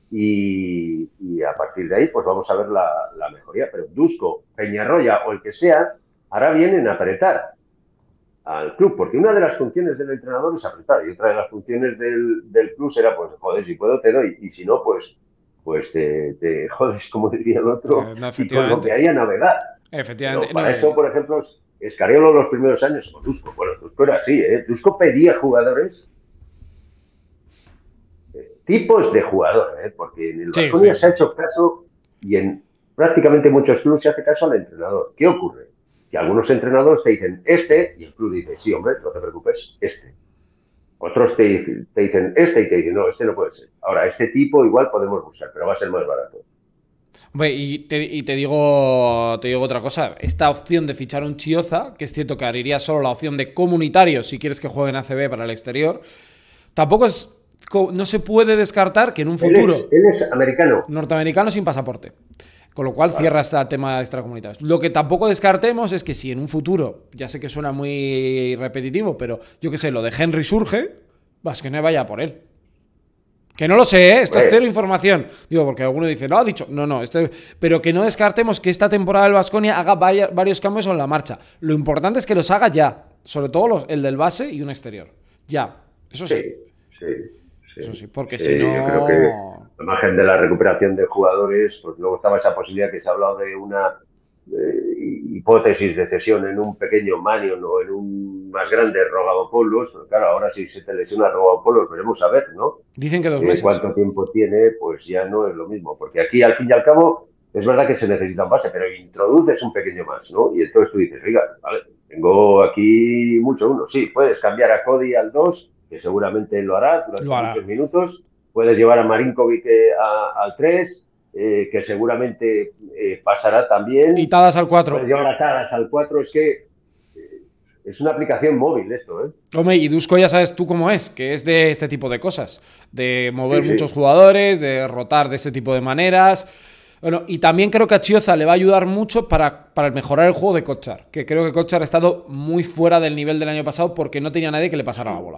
Y, y a partir de ahí, pues vamos a ver la, la mejoría. Pero Dusko, Peñarroya o el que sea, ahora vienen a apretar al club, porque una de las funciones del entrenador es apretar, y otra de las funciones del, del club será, pues, joder, si puedo te doy, y si no, pues, pues te, te jodes, como diría el otro,
eh, no,
y con lo que haya navegar.
Efectivamente.
Pero para
no,
eso,
no.
por ejemplo, Escariolo los primeros años, o Dusko, bueno, Dusko era así, ¿eh? Dusko pedía jugadores... tipos de jugador, ¿eh? Porque en el Baskonia sí, sí. se ha hecho caso y en prácticamente muchos clubes se hace caso al entrenador. ¿Qué ocurre? Que algunos entrenadores te dicen este y el club dice, sí, hombre, no te preocupes, este. Otros te, te dicen este y te dicen, no, este no puede ser. Ahora, este tipo igual podemos buscar, pero va a ser más barato.
Hombre, y te, y te digo te digo otra cosa. Esta opción de fichar un Chioza, que es cierto que abriría solo la opción de comunitario si quieres que juegue en A C B para el exterior, tampoco es... No se puede descartar que en un futuro...
Él es, él es americano.
Norteamericano sin pasaporte. Con lo cual
Vale.
cierra este tema de extracomunitarios. Lo que tampoco descartemos es que si en un futuro, ya sé que suena muy repetitivo, pero yo qué sé, lo de Henry surge, Baskonia vaya por él. Que no lo sé, ¿eh? Esto es cero información. Digo, porque alguno dice, no, ha dicho, no, no, esto... pero que no descartemos que esta temporada del Baskonia haga varias, varios cambios sobre la marcha. Lo importante es que los haga ya, sobre todo los, el del base y un exterior. Ya, eso sí.
Sí, sí. Sí.
Eso sí, porque
eh,
si no...
Yo creo que al margen de la recuperación de jugadores, pues luego estaba esa posibilidad que se ha hablado de una eh, hipótesis de cesión en un pequeño Manion o en un más grande Rogavopoulos. Pero claro, ahora si se te lesiona Rogavopoulos, veremos a ver, ¿no?
Dicen que dos
eh,
meses.
Cuánto tiempo tiene, pues ya no es lo mismo. Porque aquí, al fin y al cabo, es verdad que se necesita un base, pero introduces un pequeño más, ¿no? Y entonces tú dices, oiga, vale, tengo aquí mucho uno. Sí, puedes cambiar a Cody al dos, que seguramente lo hará durante
Lo hará.
muchos minutos. Puedes llevar a Marinkovic eh, a- al tres, eh, que seguramente eh, pasará también.
Y Tadas al cuatro.
Puedes llevar a Taras al cuatro. Es que eh, es una aplicación móvil esto, ¿eh?
Hombre, y Dusko ya sabes tú cómo es, que es de este tipo de cosas. De mover
Sí, sí.
muchos jugadores, de rotar de ese tipo de maneras. Bueno, y también creo que a Chioza le va a ayudar mucho para, para mejorar el juego de Kochar. Que creo que Kochar ha estado muy fuera del nivel del año pasado porque no tenía nadie que le pasara la bola.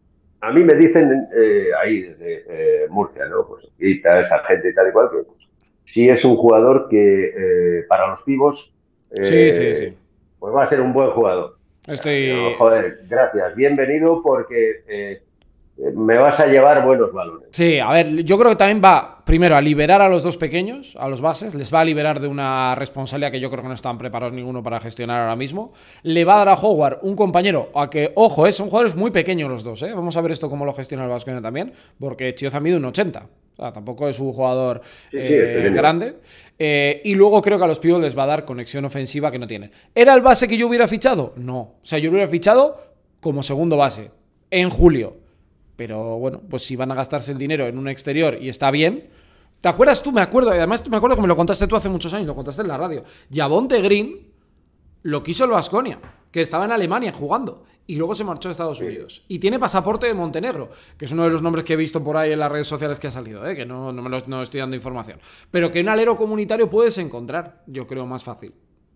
A mí me dicen eh, ahí desde eh, Murcia, ¿no? Pues Guita, esa gente y tal y cual, que pues, sí es un jugador que eh, para los pibos eh,
Sí, sí, sí.
pues va a ser un buen jugador.
Estoy...
Yo, joder, gracias, bienvenido porque eh, me vas a llevar buenos balones.
Sí, a ver, yo creo que también va, primero, a liberar a los dos pequeños, a los bases, les va a liberar de una responsabilidad que yo creo que no están preparados ninguno para gestionar ahora mismo. Le va a dar a Howard un compañero, a que, ojo, eh, son jugadores muy pequeños los dos, eh. Vamos a ver esto cómo lo gestiona el Baskonia también, porque Chioza mide un ochenta. O sea, tampoco es un jugador
Sí, sí,
eh,
es
grande. Eh, y luego creo que a los pibos les va a dar conexión ofensiva que no tienen. ¿Era el base que yo hubiera fichado? No. O sea, yo lo hubiera fichado como segundo base, en julio. Pero bueno, pues si van a gastarse el dinero en un exterior y está bien. ¿Te acuerdas tú? Me acuerdo, además me acuerdo que me lo contaste tú hace muchos años, lo contaste en la radio. Javonte Green lo quiso el Baskonia, que estaba en Alemania jugando y luego se marchó a Estados Unidos. Y tiene pasaporte de Montenegro, que es uno de los nombres que he visto por ahí en las redes sociales que ha salido, ¿eh? Que no, no me lo no estoy dando información. Pero que un alero comunitario puedes encontrar, yo creo, más fácil.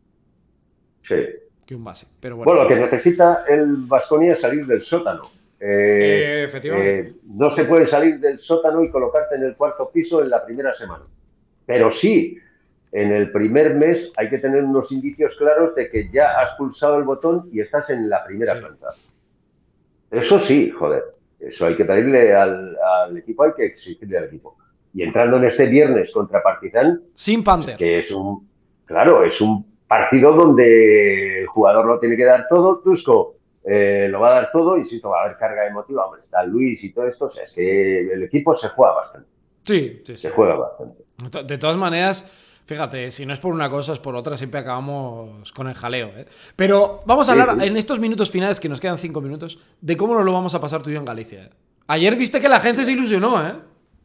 Sí.
Que un base. Pero bueno,
Bueno, lo que necesita el Baskonia es salir del sótano. Eh,
eh, efectivamente.
eh, no se puede salir del sótano y colocarte en el cuarto piso en la primera semana. Pero sí, en el primer mes hay que tener unos indicios claros de que ya has pulsado el botón y estás en la primera
Sí.
planta. Eso sí, joder. Eso hay que pedirle al, al equipo, hay que exigirle al equipo. Y entrando en este viernes contra Partizan,
Sin Panther.
que es un, claro, es un partido donde el jugador lo tiene que dar todo. Dusko eh, lo va a dar todo y si va a haber carga emotiva, hombre, está Luis y todo esto, o sea, es que el equipo se juega bastante.
Sí, sí, sí.
Se juega bastante.
De todas maneras, fíjate, si no es por una cosa, es por otra, siempre acabamos con el jaleo, ¿eh? Pero vamos a hablar
Sí, sí.
en estos minutos finales, que nos quedan cinco minutos, de cómo nos lo vamos a pasar tú y yo en Galicia, ¿eh? Ayer viste que la gente se ilusionó, ¿eh?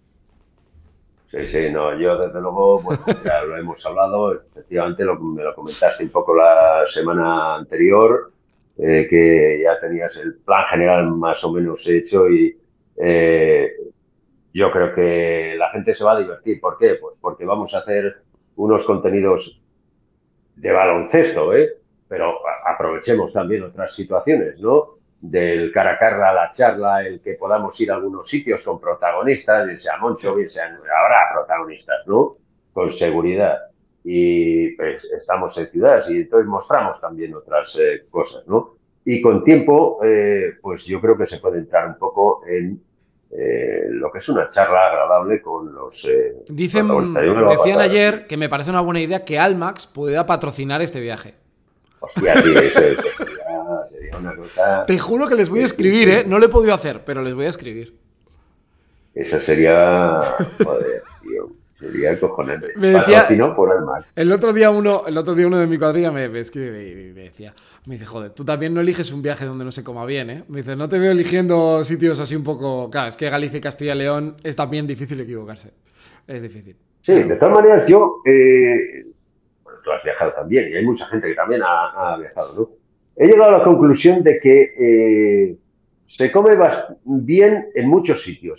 Sí, sí, no, yo desde luego, bueno, ya lo hemos hablado, efectivamente lo, me lo comentaste un poco la semana anterior, eh, que ya tenías el plan general más o menos hecho y eh, yo creo que la gente se va a divertir. ¿Por qué? Pues porque vamos a hacer unos contenidos de baloncesto, ¿eh? Pero a- aprovechemos también otras situaciones, ¿no? Del cara a cara a la charla, el que podamos ir a algunos sitios con protagonistas, bien sea Moncho, bien sean, habrá protagonistas, ¿no? Con seguridad. Y pues estamos en ciudades y entonces mostramos también otras eh, cosas, ¿no? Y con tiempo, eh, pues yo creo que se puede entrar un poco en eh, lo que es una charla agradable con los eh,
Dicen,
protagonistas. Yo me lo voy a
decían
pasar.
ayer que me parece una buena idea que Almax pueda patrocinar este viaje.
Hostia, tío, eso, eso sería, sería una cosa...
Te juro que les voy a escribir, ¿eh? No lo he podido hacer, pero les voy a escribir.
Eso sería... Joder, tío. Sería cojonante.
Me decía-
Patrocinado por Almax.
El otro día uno, el otro día uno de mi cuadrilla me, me escribe y me decía, me dice, joder, tú también no eliges un viaje donde no se coma bien, ¿eh? Me dice, no te veo eligiendo sitios así un poco... Claro, es que Galicia y Castilla y León es también difícil equivocarse. Es difícil.
Sí, de todas maneras, yo... Eh, bueno, tú has viajado también y hay mucha gente que también ha, ha viajado, ¿no? He llegado a la conclusión de que eh, se come bas- bien en muchos sitios, ¿eh?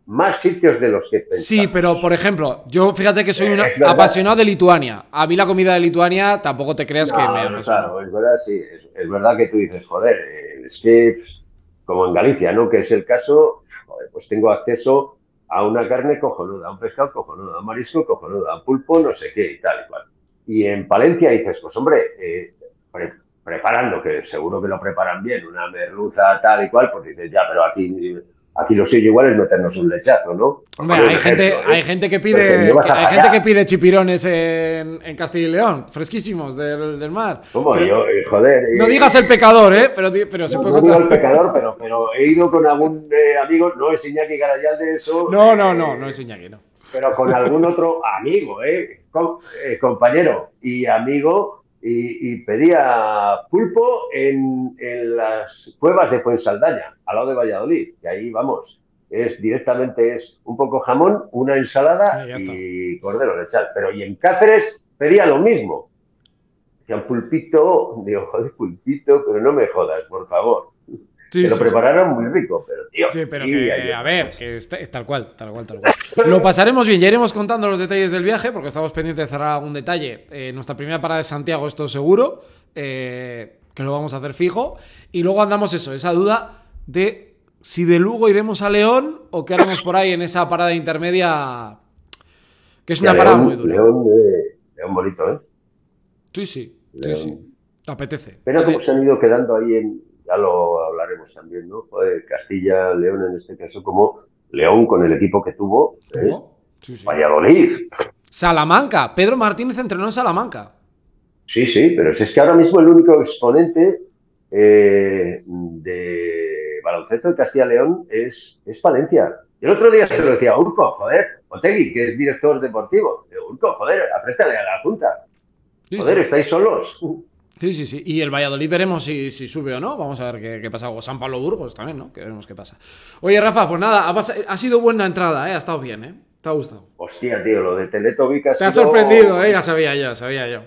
más sitios de los que pensamos.
Sí, pero por ejemplo, yo fíjate que soy un apasionado de Lituania. A mí la comida de Lituania tampoco te creas
no,
que me
no,
apasiona.
Claro, es verdad, sí. Es, es verdad que tú dices, joder, es que, como en Galicia, ¿no? Que es el caso, joder, pues tengo acceso a una carne cojonuda, a un pescado cojonudo, a un marisco cojonudo, a un pulpo, no sé qué y tal y cual. Y en Palencia dices, pues hombre, eh, pre preparando, que seguro que lo preparan bien, una merluza tal y cual, pues dices, ya, pero aquí, aquí lo suyo igual es meternos un lechazo, ¿no?
Hombre, hay, gente, ¿eh? hay gente que pide que, hay gente que pide chipirones en, en Castilla y León, fresquísimos del, del mar.
¿Cómo? Yo, eh, joder.
No eh, digas el pecador, ¿eh? Pero, pero se
no,
puede
no
contar.
digo el pecador, pero, pero he ido con algún eh, amigo, no es Iñaki Garayalde, eso.
No, no, no, no es Iñaki, no.
Pero con algún otro amigo, ¿eh? Com, eh compañero y amigo. Y, y pedía pulpo en, en las cuevas de Fuensaldaña, al lado de Valladolid, que ahí, vamos, es directamente es un poco jamón, una ensalada y cordero lechal. Pero y en Cáceres pedía lo mismo. Decía un pulpito, digo, joder, pulpito, pero no me jodas, por favor. Sí, que lo sí, prepararon sí. muy rico, pero tío.
Sí, pero que, a ver, que es, es tal cual, tal cual, tal cual. Lo pasaremos bien, ya iremos contando los detalles del viaje, porque estamos pendientes de cerrar algún detalle. Eh, nuestra primera parada es Santiago, esto seguro, eh, que lo vamos a hacer fijo. Y luego andamos eso, esa duda de si de Lugo iremos a León o qué haremos por ahí en esa parada intermedia, que es una
León,
parada muy dura.
León, eh, León bonito, ¿eh?
Sí, sí, León. sí, sí. Apetece.
Pero cómo se han ido quedando ahí en... Ya lo hablaremos también, ¿no? Joder, Castilla, León en este caso, como León con el equipo que tuvo. ¿eh?
Sí, sí.
Valladolid.
Salamanca. Pedro Martínez entrenó en Salamanca.
Sí, sí, pero es que ahora mismo el único exponente eh, de baloncesto de Castilla-León es, es Palencia. El otro día se lo decía a Urco, joder, Otegui, que es director deportivo. Digo, Urco, joder, apriétale a la junta. Joder, sí, sí. Estáis solos.
Sí, sí, sí. Y el Valladolid veremos si, si sube o no. Vamos a ver qué, qué pasa. O San Pablo Burgos también, ¿no? Que veremos qué pasa. Oye, Rafa, pues nada, ha, pasado, ha sido buena entrada, ¿eh? Ha estado bien, ¿eh? ¿Te ha gustado?
Hostia, tío, lo de Teletovic ha
Te ha sido... sorprendido, ¿eh? Ya sabía yo, sabía yo.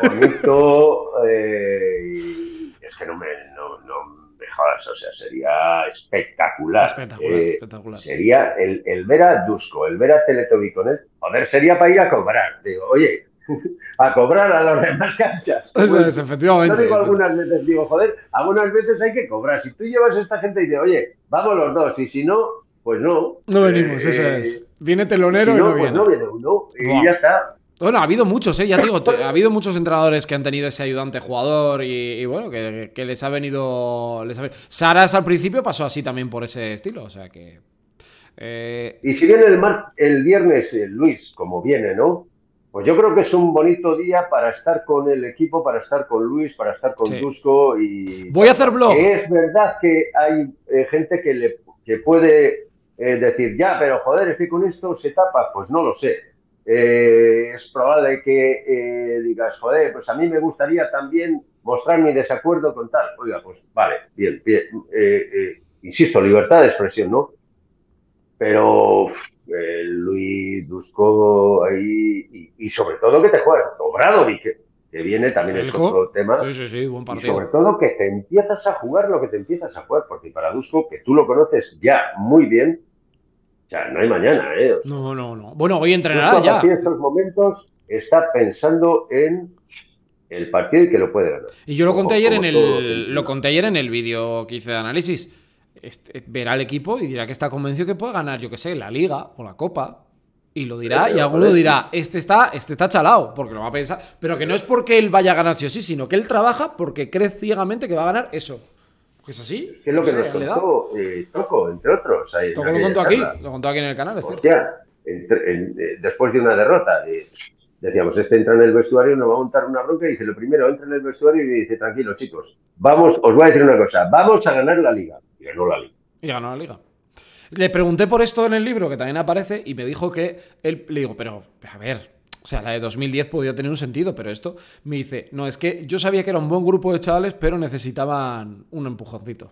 Bonito. Eh, y es que no me, no, no me jodas, o sea, sería espectacular.
Espectacular,
eh,
espectacular.
Sería el, el ver a Dusko, el ver a Teletovic con él. Joder, sería para ir a cobrar. Digo, oye... a cobrar a las demás canchas.
Eso es, efectivamente.
Yo digo algunas veces, digo, joder, algunas veces hay que cobrar. Si tú llevas a esta gente y dices, oye, vamos los dos, y si no, pues no.
No venimos, eh, eso es. Viene telonero y, si no, y no
pues
viene.
no viene uno, y wow. ya está.
Bueno, ha habido muchos, ¿eh? Ya te digo, ha habido muchos entrenadores que han tenido ese ayudante jugador y, y bueno, que, que les ha venido... Les ha... Saras al principio pasó así también por ese estilo, o sea que...
Eh... Y si viene el, mar... el viernes, eh, Luis, como viene, ¿no? Pues yo creo que es un bonito día para estar con el equipo, para estar con Luis, para estar con sí. Dusko y...
Voy a hacer blog.
Que es verdad que hay eh, gente que, le, que puede eh, decir, ya, pero joder, es que con esto se tapa. Pues no lo sé. Eh, es probable que eh, digas, joder, pues a mí me gustaría también mostrar mi desacuerdo con tal. Oiga, pues vale, bien, bien. Eh, eh, insisto, libertad de expresión, ¿no? Pero... Eh, Luis, Dusko ahí y, y sobre todo que te juegas Obradovic que, que viene también es otro tema
sí, sí, sí, buen partido.
Y sobre todo que te empiezas a jugar lo que te empiezas a jugar porque para Dusko, que tú lo conoces ya muy bien, o sea, no hay mañana, ¿eh? O sea,
no, no, no. Bueno, hoy entrenará ya.
En estos momentos está pensando en el partido y que lo puede ganar.
Y yo lo conté ayer en el lo conté ayer en el vídeo que hice de análisis. Este, verá al equipo y dirá que está convencido que puede ganar, yo que sé, la Liga o la Copa. Y lo dirá, y alguno dirá, este está, este está chalado, porque lo va a pensar. Pero que no es porque él vaya a ganar sí o sí, sino que él trabaja porque cree ciegamente que va a ganar eso. Porque es así.
¿Qué es lo que nos contó eh, Toco, entre otros? Ahí,
Toco lo contó aquí, lo contó aquí en el canal, es cierto.
Hostia, entre, en, eh, después de una derrota, eh, decíamos, este entra en el vestuario, nos va a montar una bronca y dice, lo primero, entra en el vestuario y dice, tranquilo chicos, vamos, os voy a decir una cosa, vamos a ganar la Liga. Y ganó la Liga.
Y ganó la Liga. Le pregunté por esto en el libro, que también aparece, y me dijo que él, le digo, pero, a ver, o sea, la de dos mil diez podía tener un sentido, pero esto me dice, no, es que yo sabía que era un buen grupo de chavales, pero necesitaban un empujoncito.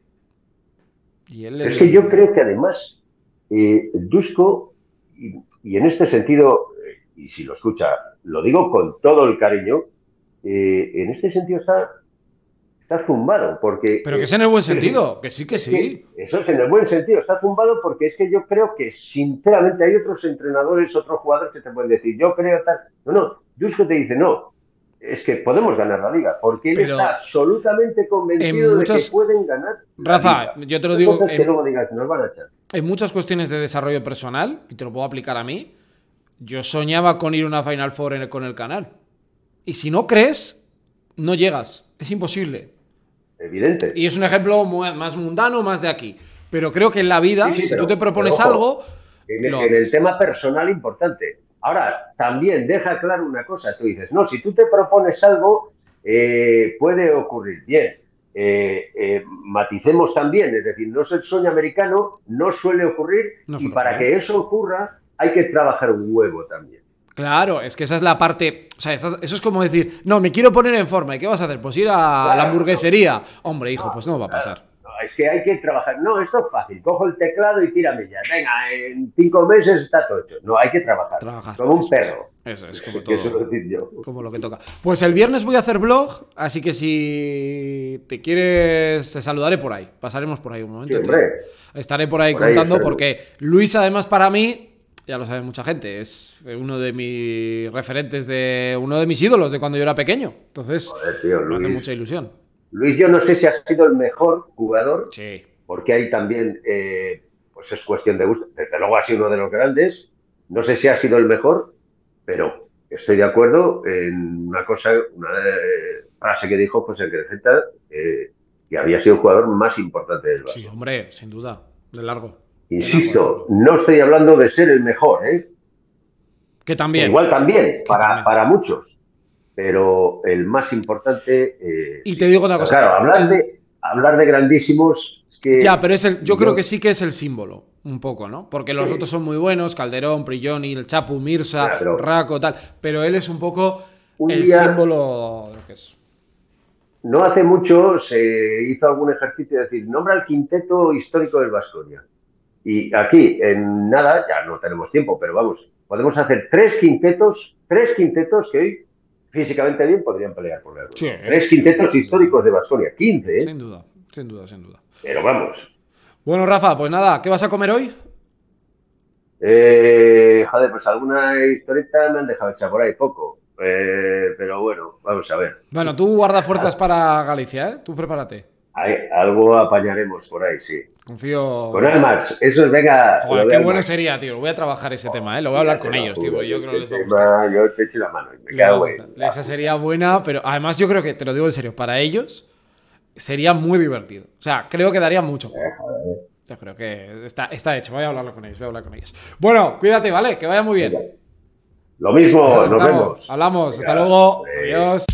Y él
es le... que yo creo que además, eh, Dusko, y, y en este sentido, eh, y si lo escucha, lo digo con todo el cariño, eh, en este sentido está estás zumbado, porque...
Pero que es en el buen sentido, que sí, que sí.
Que eso es en el buen sentido, estás zumbado porque es que yo creo que, sinceramente, hay otros entrenadores, otros jugadores que te pueden decir, yo creo tal... No, no, Dusko te dice, no, es que podemos ganar la Liga, porque él
Pero
está absolutamente convencido
muchos...
de que pueden ganar la
Rafa,
Liga.
yo te lo digo...
Entonces,
en...
que luego digas, nos van a echar.
En muchas cuestiones de desarrollo personal, y te lo puedo aplicar a mí, yo soñaba con ir a una Final Four en el, con el canal. Y si no crees, no llegas. Es imposible.
Evidente.
Y es un ejemplo muy, más mundano, más de aquí. Pero creo que en la vida,
sí, sí,
si
pero,
tú te propones
pero,
algo...
En, en el tema personal importante. Ahora, también deja claro una cosa. Tú dices, no, si tú te propones algo, eh, puede ocurrir. Bien, eh, eh, maticemos también. Es decir, no es el sueño americano, no suele ocurrir. No y para ocurrir. Que eso ocurra, hay que trabajar un huevo también.
Claro, es que esa es la parte... O sea, eso es como decir, no, me quiero poner en forma. ¿Y qué vas a hacer? Pues ir a claro, la hamburguesería. No. Hombre, hijo, pues no va a pasar.
Claro. Es que hay que trabajar. No, esto es fácil. Cojo el teclado y tírame ya. Venga, en cinco meses está todo hecho. No, hay que trabajar.
Trabajar.
Como un perro.
Eso es, como todo.
Eso es decir yo.
Como lo que toca. Pues el viernes voy a hacer vlog, así que si te quieres, te saludaré por ahí. Pasaremos por ahí un momento.
Sí, hombre.
Estaré por ahí por contando ahí porque Luis, además, para mí, ya lo sabe mucha gente, es uno de mis referentes, de uno de mis ídolos de cuando yo era pequeño. Entonces,
Joder, tío,
me hace mucha ilusión.
Luis, yo no sé si ha sido el mejor jugador,
sí.
porque ahí también, eh, pues es cuestión de gusto. Desde luego ha sido uno de los grandes. No sé si ha sido el mejor, pero estoy de acuerdo en una cosa, una eh, frase que dijo José Creceta, eh, que había sido el jugador más importante del Barça.
Sí, hombre, sin duda, de largo.
Insisto,
de largo, de largo.
No estoy hablando de ser el mejor, ¿eh?
Que también.
Que igual también,
que
para,
también.
para muchos. Pero el más importante... Eh,
y te digo una cosa.
Claro, hablar,
el...
de, hablar de grandísimos... Es que
ya, pero es el, yo, yo creo que sí que es el símbolo, un poco, ¿no? Porque los sí. otros son muy buenos, Calderón, Prigioni, el Chapu, Mirza, ya, pero, Raco, tal. Pero él es un poco un el día, símbolo de lo que es.
No hace mucho se hizo algún ejercicio de decir, nombra el quinteto histórico del Baskonia. Y aquí, en nada, ya no tenemos tiempo, pero vamos, podemos hacer tres quintetos, tres quintetos que hoy... físicamente bien podrían pelear por la
sí,
Tres quintetos
sí,
históricos de Baskonia, quince, ¿eh?
Sin duda, sin duda, sin duda.
Pero vamos.
Bueno, Rafa, pues nada, ¿qué vas a comer hoy?
Eh, joder, pues alguna historieta me han dejado echar por ahí poco. Eh, pero bueno, vamos a ver.
Bueno, tú guarda fuerzas para Galicia, ¿eh? Tú prepárate.
Hay, algo apañaremos por ahí, sí.
Confío...
Con Almas, eso es, venga...
Joder, qué bueno sería, tío. Lo voy a trabajar ese tema, ¿eh? Lo voy a hablar con ellos, tío. Yo creo que les va a gustar.
Yo te echo la mano. Me cago en...
Esa sería buena, pero además yo creo que, te lo digo en serio, para ellos sería muy divertido. O sea, creo que daría mucho juego. Yo creo que está, está hecho. Voy a hablarlo con ellos, voy a hablar con ellos. Bueno, cuídate, ¿vale? Que vaya muy bien.
Lo mismo, nos vemos.
Hablamos, hasta luego. Adiós.